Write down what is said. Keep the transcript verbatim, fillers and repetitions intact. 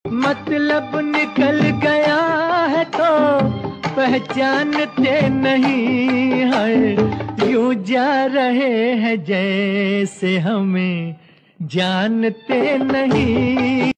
मतलब निकल गया है तो पहचानते नहीं है, यूं जा रहे हैं जैसे हमें जानते नहीं।